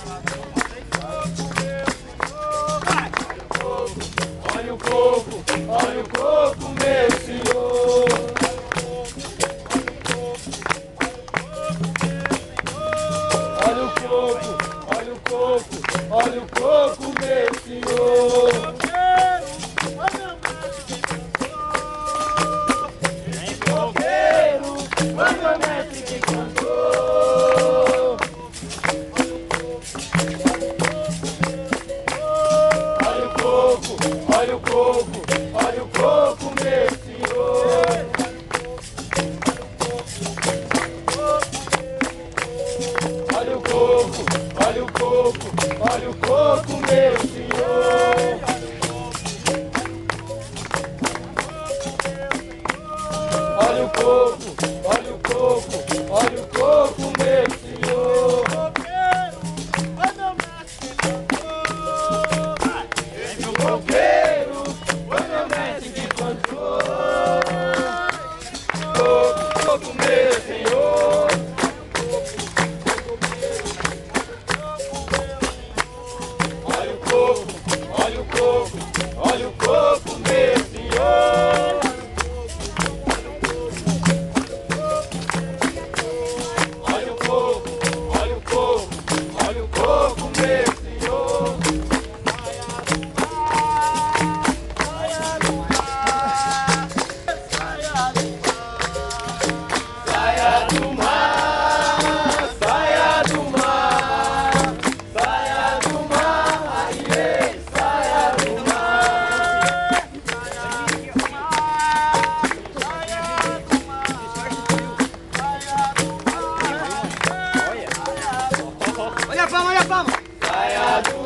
Olha o coco, olha o coco, meu senhor. Olha o coco, olha o coco, olha o coco, meu senhor. Coqueiro, quando a mestre que cantou. Olha o coco, olha o coco, olha o coco, meu senhor. Olha o coco, olha o coco, olha o coco, meu senhor. Olha o coco, olha o coco, olha o coco, meu senhor. Vem o coqueiro, quando a mestre que cantou. Coco, coco, meu senhor. Olha o coco, olha o coco, olha o coco, meu senhor. Olha o coco, olha o coco, olha o coco, meu senhor. Saia do mar, saia do mar, saia do mar, aie, saia do mar. Olha a palma, olha a palma! Saia do